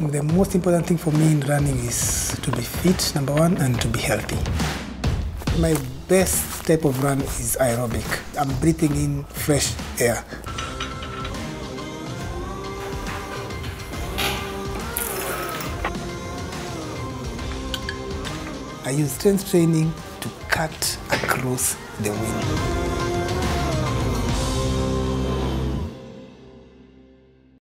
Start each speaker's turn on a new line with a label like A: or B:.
A: The most important thing for me in running is to be fit, number one, and to be healthy. My best type of run is aerobic. I'm breathing in fresh air. I use strength training to cut across the wind.